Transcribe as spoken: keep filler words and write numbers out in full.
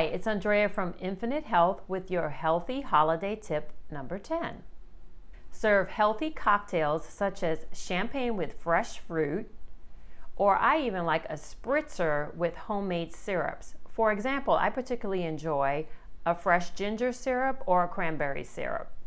Hi, it's Andrea from Infinite Health with your healthy holiday tip number ten. Serve healthy cocktails such as champagne with fresh fruit, or I even like a spritzer with homemade syrups. For example, I particularly enjoy a fresh ginger syrup or a cranberry syrup.